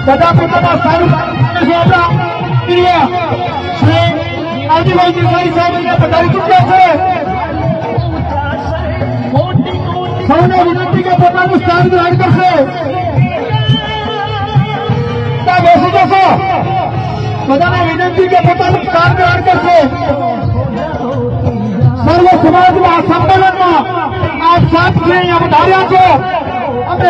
બધા પોતાના સ્થાન આપણા પ્રિય શ્રી આદિભાઈ દેસાઈ સાહેબને પધારી ચૂક્યા છે। સૌને વિનંતી કે પોતાનું સ્થાન ગ્રહણ કરશે। ત્યાં બેસી જશો। બધાને વિનંતી કે પોતાનું સ્થાન ગ્રહણ કરશે। સર્વ સમાજના સંમેલનમાં આપ સાથે અહીંયા વધાર્યા છો। અમે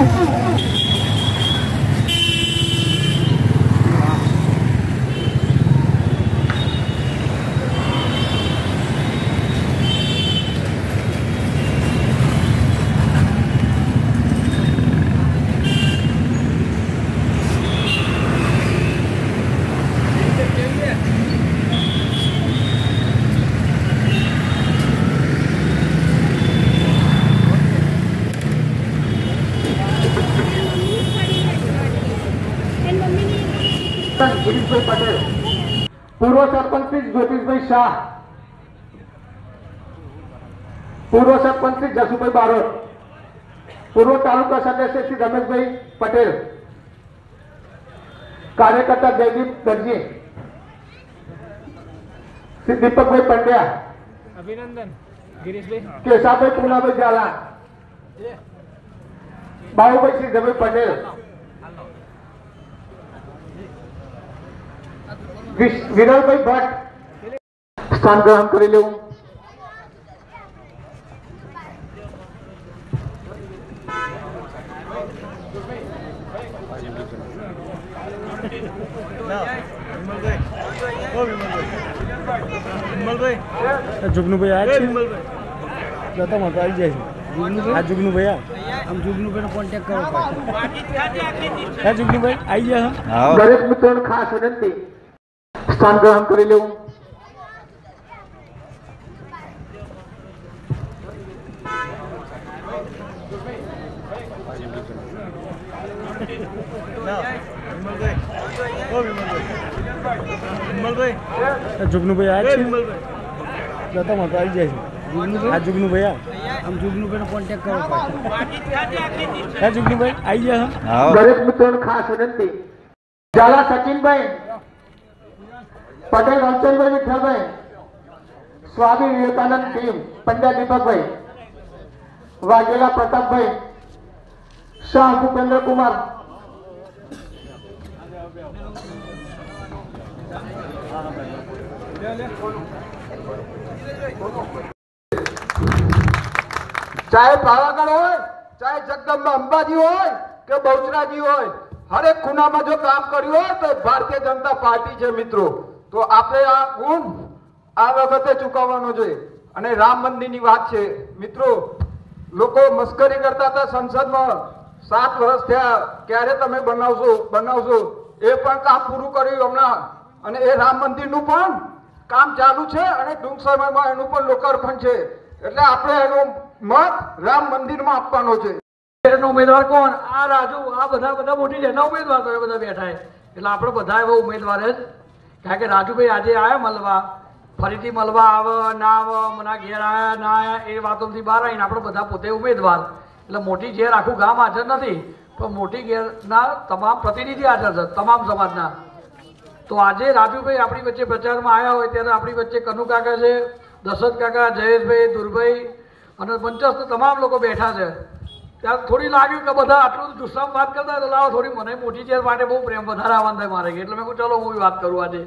गिरीशभाई पटेल, पूर्व सरपंच श्री ज्योतिषभाई शाह, पूर्व सरपंच श्री जसूभाई बारोट, पूर्व तालुका सदस्य श्री रमेशभाई पटेल, कार्यकर्ता जयदीप दर्जी, श्री दीपकभाई पंड्या, अभिनंदन गिरीशभाई, केशाभाई पूनाभाई जाला, बाबूभाई श्री जयभाई पटेल, विरलभाई भट्ट स्थान ग्रहण कर ले। जुगनू भैया जता मत आई जाए आ जुगनू भैया हम जुगनू भाई कॉन्टेक्ट करो क्या जुगनू भाई आई जाए हम दरेक मित्रों खास विनंती स्थान ग्रहण कर ले। जुगनू भैया जता मत आई जाए आ जुगनू भैया हम जुगनू भाई कॉन्टेक्ट करो क्या जुगनू भाई आई जाए हम दरेक मित्रों खास विनंती जाला सचिन भाई, पटेल रामचंद्र विठल भाई, स्वामी विवेकानंद टीम पंड्या दीपक भाई, वाघेला प्रताप भाई, शाह भूपेंद्र कुमार, चाहे पावागढ़ हो, चाहे जगदंबा अंबाजी हो के बहुचराजी हो, हर एक खूना में जो काम કર્યું હોય તો ભારતીય જનતા પાર્ટી છે મિત્રો। તો આપણે આ ગુણ આ વખતે ચૂકવવાનો જોઈએ। અને રામ મંદિરની વાત છે મિત્રો, લોકો મસ્કરી કરતા હતા સંસદમાં 7 વર્ષ થયા, ક્યારે તમે બનાવશો એ પણ કામ પૂરું કર્યું હમણાં। અને એ રામ મંદિરનું પણ કામ ચાલુ છે અને ટૂંક સમયમાં એનું પણ લોકાર્પણ છે। એટલે આપણે એનો મત રામ મંદિરમાં આપવાનો છે। उम्मीदवार कौन आ राजू आ बधा मोटी जेना उम्मीदवार तो बधा बैठा है એટલે આપણે બધા એવો ઉમેદવાર જ કારણ કે રાજુભાઈ આજે આયા મળવા ફરીથી મળવા આવે ના આવે મના ઘેર આયા ના આયા એ વાતોથી બહાર આવીને આપણે બધા પોતે ઉમેદવાર એટલે મોટી ઘેર આખું ગામ હાજર નથી પણ મોટી ઘેરના તમામ પ્રતિનિધિ હાજર છે તમામ સમાજના। તો આજે રાજુભાઈ આપણી વચ્ચે પ્રચારમાં આવ્યા હોય ત્યારે આપણી વચ્ચે કનુ કાકા છે, દશરથ કાકા, જયેશભાઈ, દુરભાઈ અને મંચસ્થ તમામ લોકો બેઠા છે। ત્યાં થોડી લાગ્યું કે બધા આટલું જુસ્સામાં વાત કરતા તો લાવો થોડી મને મોટી ચેર માટે બહુ પ્રેમ વધારે આવવાનું થાય મારે એટલે મેં કહું ચલો હું વાત કરું આજે।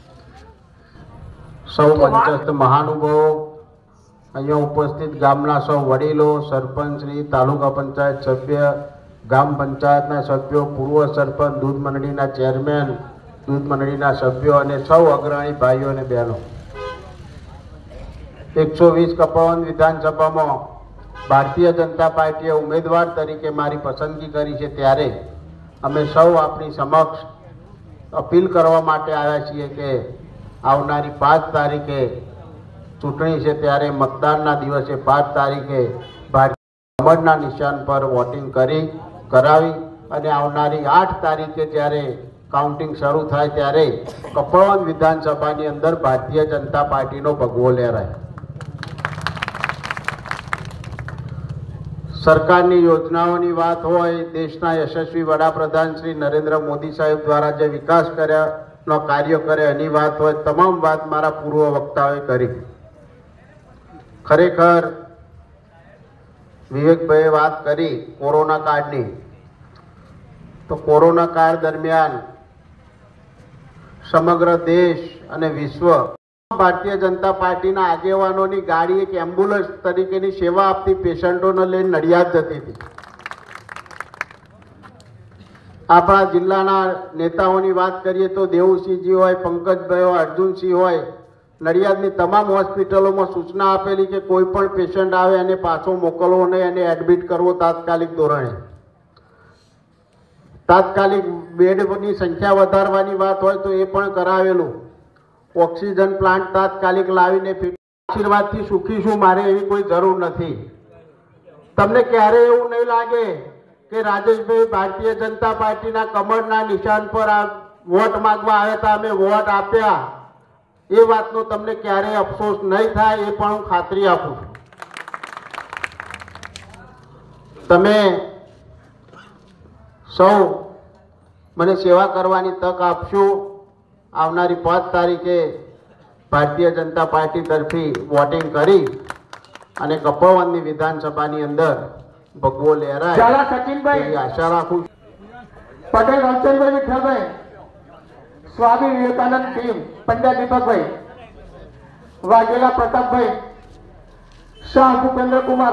સૌ મંચસ્થ મહાનુભાવો, અહીંયા ઉપસ્થિત ગામના સૌ વડીલો, સરપંચ શ્રી, તાલુકા પંચાયત સભ્ય, ગામ પંચાયતના સભ્યો, પૂર્વ સરપંચ, દૂધ મંડળીના ચેરમેન, દૂધ મંડળીના સભ્યો અને સૌ અગ્રણી ભાઈઓ અને બહેનો, 120 કપવાન વિધાનસભામાં ભારતીય જનતા પાર્ટીએ ઉમેદવાર તરીકે મારી પસંદગી કરી છે ત્યારે અમે સૌ આપણી સમક્ષ અપીલ કરવા માટે આવ્યા છીએ કે આવનારી 5 તારીખે ચૂંટણી છે ત્યારે મતદાનના દિવસે 5 તારીખે ભારતીય કમળના નિશાન પર વોટિંગ કરાવી અને આવનારી 8 તારીખે જ્યારે કાઉન્ટિંગ શરૂ થાય ત્યારે કપવાન વિધાનસભાની અંદર ભારતીય જનતા પાર્ટીનો ભગવો લહેરાય। સરકારની યોજનાઓની વાત હોય, દેશના યશસ્વી વડાપ્રધાન શ્રી નરેન્દ્ર મોદી સાહેબ દ્વારા જે વિકાસ કર્યાનો કાર્ય કરે એની વાત હોય, તમામ વાત મારા પૂર્વ વક્તાઓએ કરી. ખરેખર વિવેકભાઈએ વાત કરી કોરોના કાળની, તો કોરોના કાળ દરમિયાન સમગ્ર દેશ અને વિશ્વ ભારતીય જનતા પાર્ટીના આગેવાનોની ગાડી એક એમ્બ્યુલન્સ તરીકેની સેવા આપતી પેશન્ટોને લઈને નડિયાદ જતી હતી. આપણા જિલ્લાના નેતાઓની વાત કરીએ તો દેવુસિંહજી હોય, પંકજભાઈ હોય, અર્જુનસિંહ હોય, નડિયાદની તમામ હોસ્પિટલોમાં સૂચના આપેલી કે કોઈ પણ પેશન્ટ આવે એને પાછો મોકલવો નહીં, એને એડમિટ કરવો તાત્કાલિક ધોરણે. તાત્કાલિક બેડની સંખ્યા વધારવાની વાત હોય તો એ પણ કરાવેલું. ઓક્સિજન પ્લાન્ટ તાત્કાલિક લાવીને આશીર્વાદથી સુખી છું, મારે એવી કોઈ જરૂર નથી. તમને ક્યારે એવું નહીં લાગે કે રાજેશભાઈ ભારતીય જનતા પાર્ટીના કમળના નિશાન પર આ વોટ માંગવા આવ્યા હતા, અમે વોટ આપ્યા, એ વાતનો તમને ક્યારેય અફસોસ નહીં થાય, એ પણ હું ખાતરી આપું છું. તમે સૌ મને સેવા કરવાની તક આપશો. આવનારી 5 તારીખે ભારતીય જનતા પાર્ટી તરફી વોટિંગ કરી અને કપડવંજની વિધાનસભાની અંદર ભગવો લહેરાય એવી આશા રાખું છું. પટેલ રમચંદ્રભાઈ વિઠ્ઠલભાઈ, સ્વામી વિવેકાનંદ ટીમ, પંડ્યા દીપકભાઈ, વાઘેલા પ્રતાપભાઈ, શાહ ભૂપેન્દ્ર કુમાર,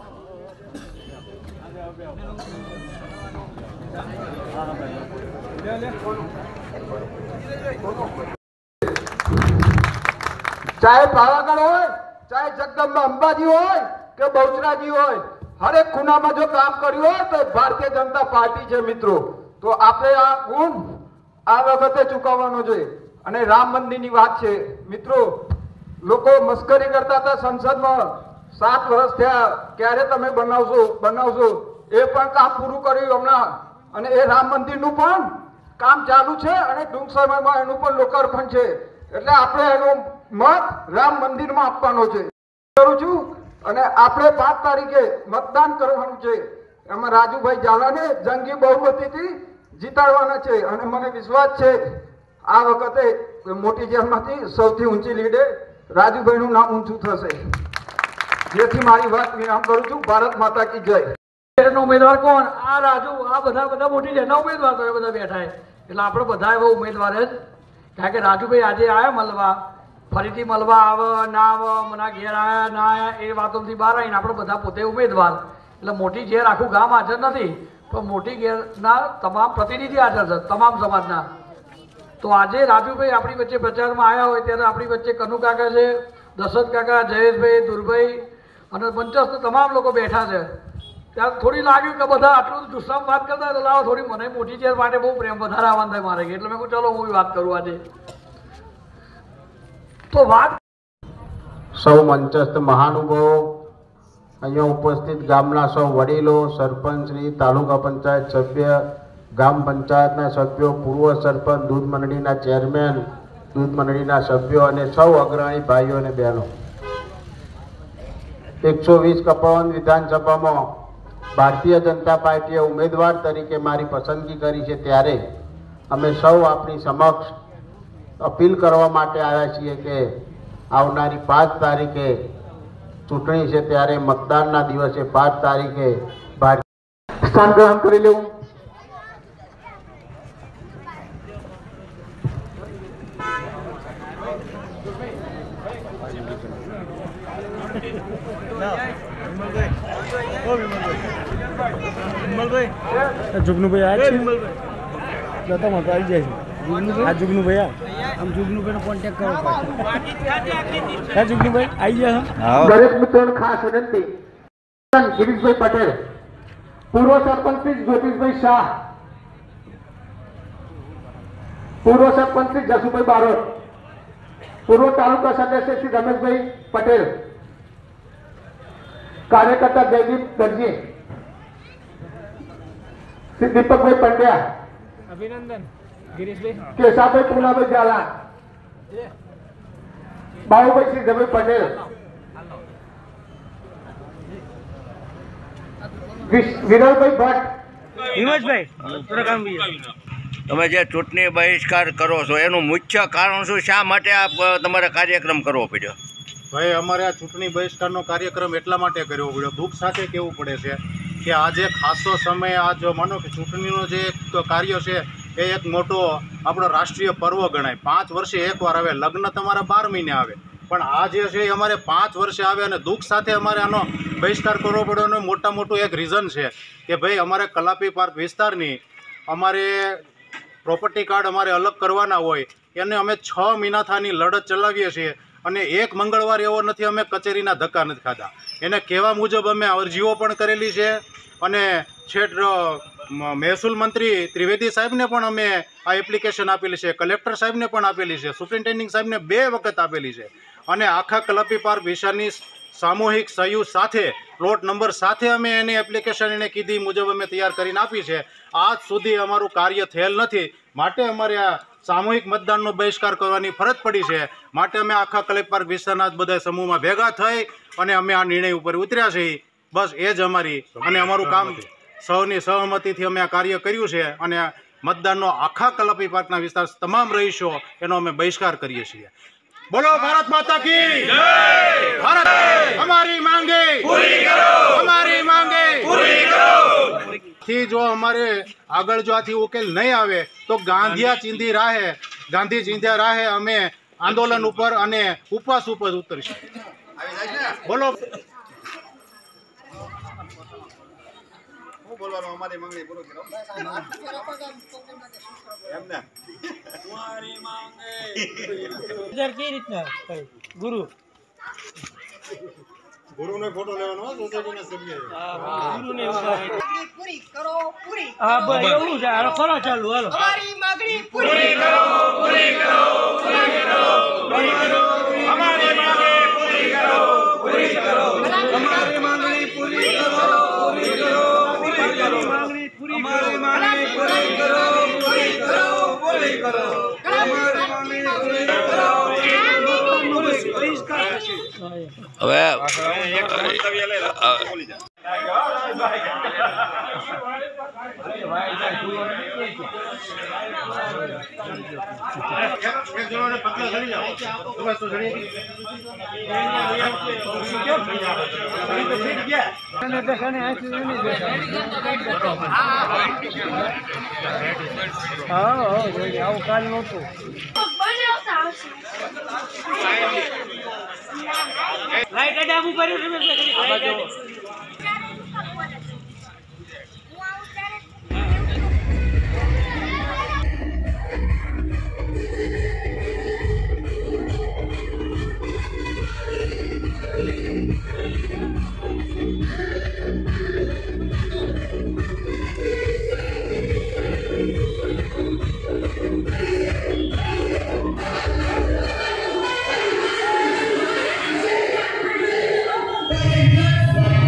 ચાહે પાવાગઢ હોય, ચાહે જગદંબા અંબાજી હોય કે બહુચરાજી હોય, હરેક ખૂણામાં જો કામ કર્યું હોય તો ભારતીય જનતા પાર્ટી છે મિત્રો. તો આપણે આ ગુણ આ વખતે ચૂકવવાનો છે. અને રામ મંદિરની વાત છે મિત્રો, લોકો મસ્કરી કરતા હતા સંસદમાં, 7 વર્ષ થયા, ક્યારે તમે બનાવશો. એ પણ કામ પૂરું કર્યું હમણાં, અને એ રામ મંદિરનું પણ કામ ચાલુ છે અને ટૂંક સમયમાં એનું પણ લોકાર્પણ છે. એટલે આપણે એનો મત રામ મંદિરમાં આપવાનો છે કરું છું. અને આપણે 5 તારીખે મતદાન કરવાનું છે. એમાં રાજુભાઈ ઝાલાને જંગી બહુમતીથી જીતાડવાના છે. અને મને વિશ્વાસ છે આ વખતે મોટી જેલમાંથી સૌથી ઊંચી લીડે રાજુભાઈનું નામ ઊંચું થશે. જેથી મારી વાત વિરામ કરું છું. ભારત માતા કી જય. ઉમેદવાર કોણ? આ રાજુ, આ બધા મોટી જેના ઉમેદવાર તો બધા બેઠા. એટલે આપણે બધા એવા ઉમેદવાર જ, કારણ કે રાજુભાઈ આજે આવ્યા મળવા, ફરીથી મળવા આવે ના આવે, મને ઘેર આવ્યા ના આવ્યા એ વાતોથી બહાર આવીને આપણે બધા પોતે ઉમેદવાર. એટલે મોટી ઘેર આખું ગામ હાજર નથી, પણ મોટી ઘેરના તમામ પ્રતિનિધિ હાજર છે, તમામ સમાજના. તો આજે રાજુભાઈ આપણી વચ્ચે પ્રચારમાં આવ્યા હોય ત્યારે આપણી વચ્ચે કનુ કાકા છે, દશરથ કાકા, જયેશભાઈ, દુરભાઈ અને મંચસ્થ તમામ લોકો બેઠા છે. ત્યારે થોડી લાગ્યું કે બધા આટલું જુસ્સામાં વાત કરતા તો લાવો થોડી મને મોટી ચેર માટે બહુ પ્રેમ વધારે આવવાનું થાય મારે. એટલે મેં કહું ચલો હું વાત કરું આજે. તો વાત સૌ મંચસ્થ મહાનુભાવો, અહીંયા ઉપસ્થિત ગામના સૌ વડીલો, સરપંચ શ્રી, તાલુકા પંચાયત સભ્ય, ગામ પંચાયતના સભ્યો, પૂર્વ સરપંચ, દૂધ મંડળીના ચેરમેન, દૂધ મંડળીના સભ્યો અને સૌ અગ્રણી ભાઈઓ અને બહેનો, 120 કપડવંજ વિધાનસભામાં ભારતીય જનતા પાર્ટીએ ઉમેદવાર તરીકે મારી પસંદગી કરી છે, ત્યારે અમે સૌ આપણી સમક્ષ અપીલ કરવા માટે આવ્યા છીએ કે આવનારી 5 તારીખે ચૂંટણી છે, ત્યારે મતદાનના દિવસે 5 તારીખે સ્થાન ગ્રહણ કરી લેવું. જુગનુભાઈ આ છે, લતામાં તો આવી જાય છે. આ જુગનુભાઈ આમ જુગનુભાઈનો કોન્ટેક્ટ કરો. હા જુગનુભાઈ આવી ગયા છે. દરેક મિત્રોને ખાસ વિનંતી, ગિરીશભાઈ પટેલ, પૂર્વ સરપંચ શ્રી જ્યોતિષભાઈ શાહ, પૂર્વ સરપંચ શ્રી જસુભાઈ બારોટ, પૂર્વ તાલુકા સદસ્ય શ્રી રમેશભાઈ પટેલ, કાર્યકર્તા જયદીપ દરજી, શ્રી દીપકભાઈ પંડ્યા, અભિનંદન ગિરીશભાઈ, કેશાભાઈ પૂનાભાઈ ઝાલા, બાબુભાઈ શ્રી જભાઈ પટેલ, વિરલભાઈ ભટ્ટ. હિમેશભાઈ થોડા કામ બીજા. તમે જે ચૂંટણી બહિષ્કાર કરો છો એનું મુખ્ય કારણ શું, શા માટે આપ તમારે કાર્યક્રમ કરવો પડ્યો? ભાઈ અમારે આ ચૂંટણી બહિષ્કારનો કાર્યક્રમ એટલા માટે કરવો પડ્યો, દુઃખ સાથે કહેવું પડે છે કે આજે ખાસો સમય આ જો માનો કે ચૂંટણીનો જે એક કાર્ય છે એ એક મોટો આપણો રાષ્ટ્રીય પર્વ ગણાય. 5 વર્ષે એકવાર આવે, લગ્ન તમારા 12 મહિને આવે, પણ આ જે છે એ અમારે 5 વર્ષે આવે અને દુઃખ સાથે અમારે આનો બહિષ્કાર કરવો પડ્યો. એનું મોટું એક રીઝન છે કે ભાઈ અમારે કલાપી પાર્ક વિસ્તારની અમારે પ્રોપર્ટી કાર્ડ અમારે અલગ કરવાના હોય, એને અમે 6 મહિનાથાની લડત ચલાવીએ છીએ અને એક મંગળવાર એવો નથી અમે કચેરીના ધક્કા નથી ખાધા. એને કહેવા મુજબ અમે અરજીઓ પણ કરેલી છે અને છેટ મહેસૂલ મંત્રી ત્રિવેદી સાહેબને પણ અમે આ એપ્લિકેશન આપેલી છે, કલેક્ટર સાહેબને પણ આપેલી છે, સુપ્રિન્ટેન્ડિંગ સાહેબને 2 વખત આપેલી છે અને આખા કલાપી પાર્ક વિસ્તારની સામૂહિક સહયોગ સાથે પ્લોટ નંબર સાથે અમે એની એપ્લિકેશન એને કીધી મુજબ અમે તૈયાર કરીને આપી છે. આજ સુધી અમારું કાર્ય થયેલ નથી, માટે અમારે આ સામૂહિક મતદાનનો બહિષ્કાર કરવાની ફરજ પડી છે. માટે અમે આખા કલેક્ટર પાર્ક વિસ્તારના બધા સમૂહમાં ભેગા થઈ અને અમે આ નિર્ણય ઉપર ઉતર્યા છીએ. બસ એ જ અમારી અને અમારું કામ સૌની સહમતિથી અમે આ કાર્ય કર્યું છે અને મતદાનનો આખા કલાપી પાર્કના વિસ્તાર તમામ રહીશો એનો અમે બહિષ્કાર કરીએ છીએ. બોલો ભારત માતા કી જય! ભારત અમારી માંગે પૂરી કરો, અમારી માંગે પૂરી કરો. થી જો અમારે આગળ જો આથી ઉકેલ નહીં આવે તો ગાંધી ચીંધ્યા રાહે અમે આંદોલન ઉપર અને ઉપવાસ ઉપર ઉતરશું. બોલો બોલવાનું અમારી માંગણી પૂરી કરો એમને કઈ રીતના ગુરુ ગુરુનો ફોટો લેવાનો સોસાયટીના સભ્ય ગુરુને પૂરી કરો પૂરી હા ભાઈ એવું છે. હાલો કરો ચાલુ હાલો. અમારી માંગણી પૂરી કરો પૂરી કરો પૂરી કરો પૂરી કરો અમારી માંગણી પૂરી કરો પૂરી કરો અમારી માંગણી પૂરી કરો પૂરી કરો પૂરી કરો માંગણી પૂરી કરો અમારી માંગણી પૂરી કરો પૂરી કરો પૂરી કરો અમારી માંગણી પૂરી કરો હવે આવું કાલ નહોતું. લાઈટ ડાબુ કર્યું Hey!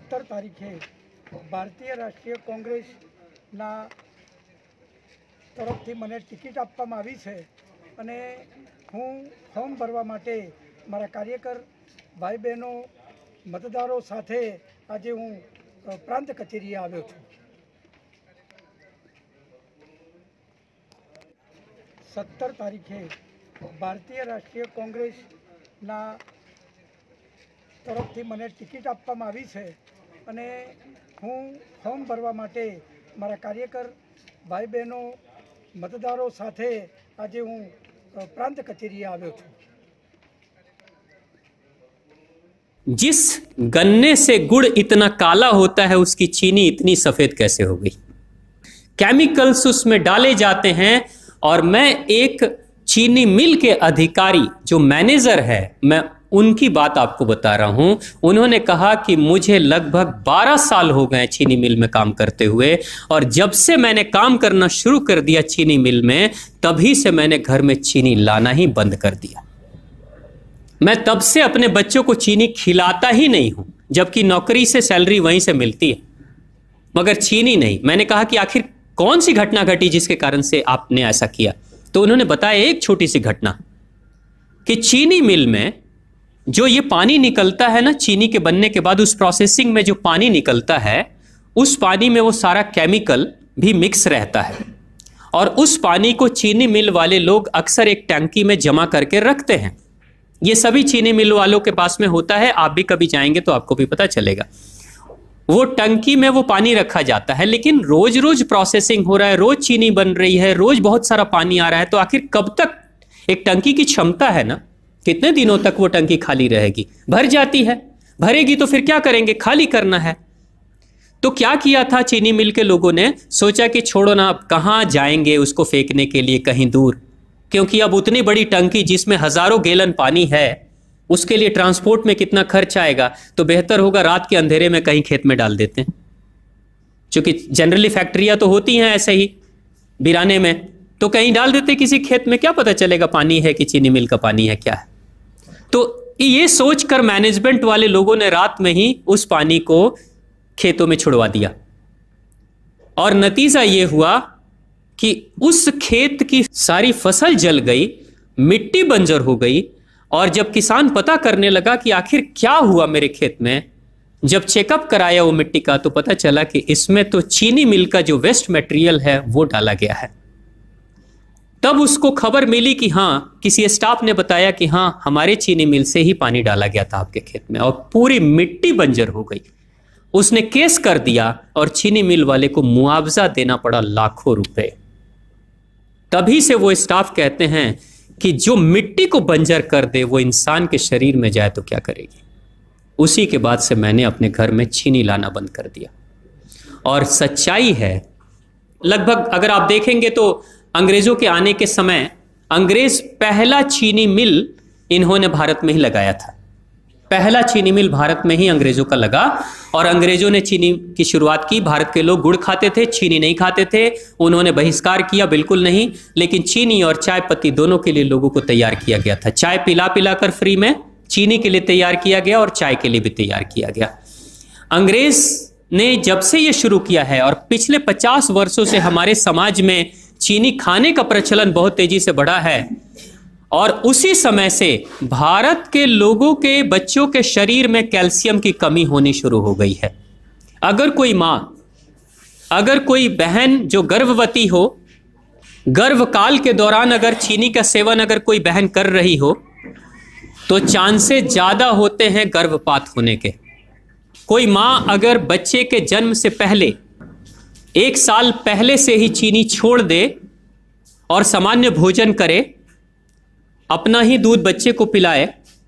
17 તારીખે ભારતીય રાષ્ટ્રીય કોંગ્રેસના તરફથી મને ટિકિટ આપવામાં આવી છે અને હું ફોર્મ ભરવા માટે મારા કાર્યકર ભાઈ બહેનો મતદારો સાથે આજે હું પ્રાંત કચેરીએ આવ્યો છું। 17 તારીખે ભારતીય રાષ્ટ્રીય કોંગ્રેસના તરફથી મને ટિકિટ આપવામાં આવી છે અને હું ફોર્મ ભરવા માટે મારા કાર્યકર ભાઈ બહેનો મતદારો સાથે આજે હું પ્રાંત કચેરીએ આવ્યો છું। जिस गन्ने से गुड़ इतना काला होता है उसकी चीनी इतनी सफेद कैसे हो गई? केमिकल्स उसमें डाले जाते हैं। और मैं एक चीनी मिल के अधिकारी जो मैनेजर है, मैं उनकी बात आपको बता रहा हूं। उन्होंने कहा कि मुझे लगभग 12 साल हो गए चीनी मिल में काम करते हुए, और जब से मैंने काम करना शुरू कर दिया चीनी मिल में, तभी से मैंने घर में चीनी लाना ही बंद कर दिया। मैं तब से अपने बच्चों को चीनी खिलाता ही नहीं हूं, जबकि नौकरी से सैलरी वहीं से मिलती है, मगर चीनी नहीं। मैंने कहा कि आखिर कौन सी घटना घटी जिसके कारण से आपने ऐसा किया? तो उन्होंने बताया एक छोटी सी घटना कि चीनी मिल में जो ये पानी निकलता है ना, चीनी के बनने के बाद उस प्रोसेसिंग में जो पानी निकलता है, उस पानी में वो सारा केमिकल भी मिक्स रहता है, और उस पानी को चीनी मिल वाले लोग अक्सर एक टंकी में जमा करके रखते हैं। ये सभी चीनी मिल वालों के पास में होता है, आप भी कभी जाएंगे तो आपको भी पता चलेगा। वो टंकी में वो पानी रखा जाता है, लेकिन रोज रोज प्रोसेसिंग हो रहा है, रोज चीनी बन रही है, रोज बहुत सारा पानी आ रहा है, तो आखिर कब तक? एक टंकी की क्षमता है ना, कितने दिनों तक वो टंकी खाली रहेगी? भर जाती है, भरेगी तो फिर क्या करेंगे? खाली करना है। तो क्या किया था चीनी मिल के लोगों ने? सोचा कि छोड़ो ना, अब कहाँ जाएंगे उसको फेंकने के लिए कहीं दूर, क्योंकि अब उतनी बड़ी टंकी जिसमें हजारों गैलन पानी है, उसके लिए ट्रांसपोर्ट में कितना खर्च आएगा, तो बेहतर होगा रात के अंधेरे में कहीं खेत में डाल देते हैं। क्योंकि जनरली फैक्ट्रियां तो होती हैं ऐसे ही बिराने में, तो कहीं डाल देते किसी खेत में, क्या पता चलेगा पानी है कि चीनी मिल का पानी है, क्या है। तो ये सोचकर मैनेजमेंट वाले लोगों ने रात में ही उस पानी को खेतों में छुड़वा दिया, और नतीजा ये हुआ कि उस खेत की सारी फसल जल गई, मिट्टी बंजर हो गई। और जब किसान पता करने लगा कि आखिर क्या हुआ मेरे खेत में, जब चेकअप कराया वो मिट्टी का, तो पता चला कि इसमें तो चीनी मिल का जो वेस्ट मटेरियल है वो डाला गया है। तब उसको खबर मिली कि हाँ, किसी स्टाफ ने बताया कि हाँ, हमारे चीनी मिल से ही पानी डाला गया था आपके खेत में, और पूरी मिट्टी बंजर हो गई। उसने केस कर दिया और चीनी मिल वाले को मुआवजा देना पड़ा लाखों रुपए। तभी से वो स्टाफ कहते हैं कि जो मिट्टी को बंजर कर दे वो इंसान के शरीर में जाए तो क्या करेगी। उसी के बाद से मैंने अपने घर में चीनी लाना बंद कर दिया। और सच्चाई है, लगभग अगर आप देखेंगे तो अंग्रेजों के आने के समय अंग्रेज पहला चीनी मिल इन्होंने भारत में ही लगाया था। पहला चीनी मिल भारत में ही अंग्रेजों का लगा, और अंग्रेजों ने चीनी की शुरुआत की। भारत के लोग गुड़ खाते थे, चीनी नहीं खाते थे। उन्होंने बहिष्कार किया, बिल्कुल नहीं, लेकिन चीनी और चाय पत्ती दोनों के लिए लोगों को तैयार किया गया था। चाय पिला पिला कर फ्री में, चीनी के लिए तैयार किया गया और चाय के लिए भी तैयार किया गया। अंग्रेज ने जब से ये शुरू किया है, और पिछले 50 वर्षों से हमारे समाज में चीनी खाने का प्रचलन बहुत तेजी से बढ़ा है, और उसी समय से भारत के लोगों के बच्चों के शरीर में कैल्शियम की कमी होनी शुरू हो गई है। अगर कोई माँ, अगर कोई बहन जो गर्भवती हो, गर्भकाल के दौरान अगर चीनी का सेवन अगर कोई बहन कर रही हो, तो चांसेस ज्यादा होते हैं गर्भपात होने के। कोई माँ अगर बच्चे के जन्म से पहले 1 साल पहले से ही चीनी छोड़ दे और सामान्य भोजन करे, अपना ही दूध बच्चे को पिलाए,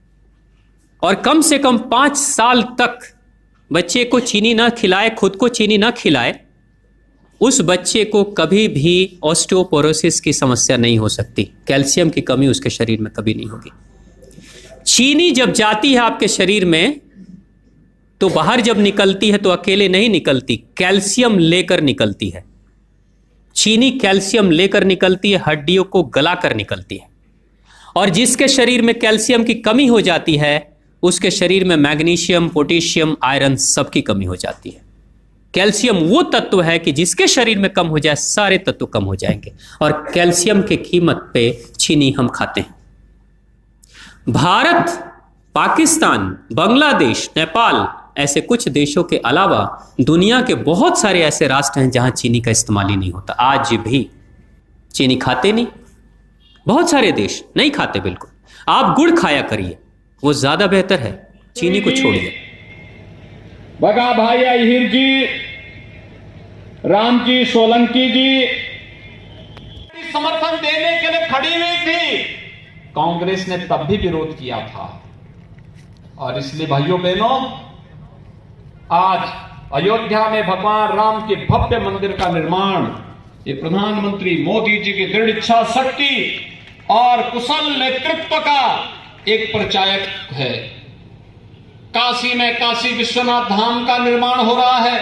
और कम से कम 5 साल तक बच्चे को चीनी ना खिलाए, खुद को चीनी ना खिलाए, उस बच्चे को कभी भी ऑस्टियोपोरोसिस की समस्या नहीं हो सकती। कैल्शियम की कमी उसके शरीर में कभी नहीं होगी। चीनी जब जाती है आपके शरीर में, तो बाहर जब निकलती है तो अकेले नहीं निकलती, कैल्शियम लेकर निकलती है। चीनी कैल्शियम लेकर निकलती है, हड्डियों को गलाकर निकलती है। और जिसके शरीर में कैल्शियम की कमी हो जाती है, उसके शरीर में मैग्नीशियम, पोटेशियम, आयरन सबकी कमी हो जाती है। कैल्शियम वो तत्व है कि जिसके शरीर में कम हो जाए सारे तत्व कम हो जाएंगे, और कैल्शियम की कीमत पे चीनी हम खाते हैं। भारत, पाकिस्तान, बांग्लादेश, नेपाल ऐसे कुछ देशों के अलावा दुनिया के बहुत सारे ऐसे राष्ट्र हैं जहां चीनी का इस्तेमाल ही नहीं होता। आज भी चीनी खाते नहीं, बहुत सारे देश नहीं खाते बिल्कुल। आप गुड़ खाया करिए, वो ज्यादा बेहतर है, चीनी को छोड़िए। बगा भाई अहिर जी, राम जी सोलंकी जी समर्थन देने के लिए खड़ी हुई थी। कांग्रेस ने तब भी विरोध किया था, और इसलिए भाइयों बहनों, आज अयोध्या में भगवान राम के भव्य मंदिर का निर्माण ये प्रधानमंत्री मोदी जी की दृढ़ इच्छा शक्ति और कुशल नेतृत्व का एक परिचायक है। काशी में काशी विश्वनाथ धाम का निर्माण हो रहा है।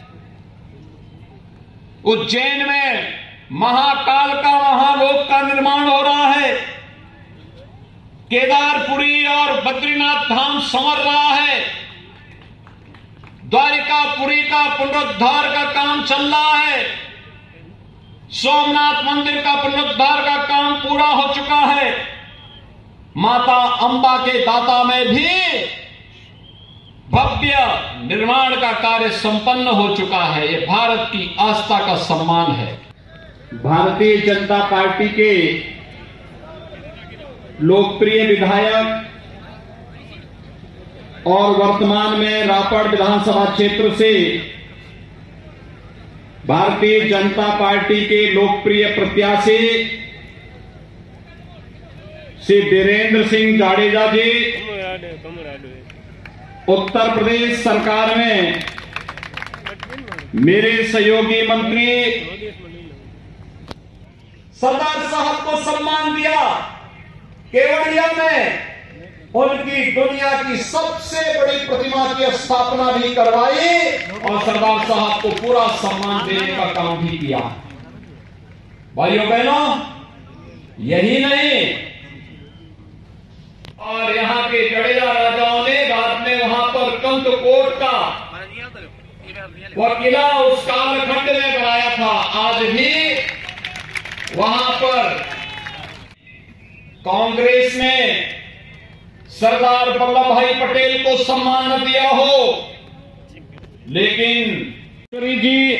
उज्जैन में महाकाल का महालोक का निर्माण हो रहा है। केदारपुरी और बद्रीनाथ धाम संवर रहा है। द्वारिकापुरी का पुनरुद्धार का काम चल रहा है। सोमनाथ मंदिर का पुनरुद्धार का काम पूरा हो चुका है। माता अंबा के दाता में भी भव्य निर्माण का कार्य संपन्न हो चुका है। ये भारत की आस्था का सम्मान है। भारतीय जनता पार्टी के लोकप्रिय विधायक और वर्तमान में रापड़ विधानसभा क्षेत्र से भारतीय जनता पार्टी के लोकप्रिय प्रत्याशी श्री वीरेंद्र सिंह जाडेजा जी उत्तर प्रदेश सरकार में मेरे सहयोगी मंत्री सरदार साहब को सम्मान दिया। केवड़िया में उनकी दुनिया की सबसे बड़ी प्रतिमा की स्थापना भी करवाई और सरदार साहब को पूरा सम्मान देने का काम भी किया। भाइयों बहनों, यही नहीं, और यहाँ के जडेजा राजाओं ने बाद में वहां पर कंदकोट का वह किला उस कालखंड में बनाया था। आज भी वहां पर कांग्रेस ने सरदार वल्लभ भाई पटेल को सम्मान न दिया हो, लेकिन जी,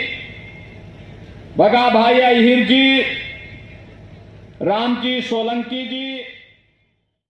बगा भाई अहिर जी, राम जी सोलंकी जी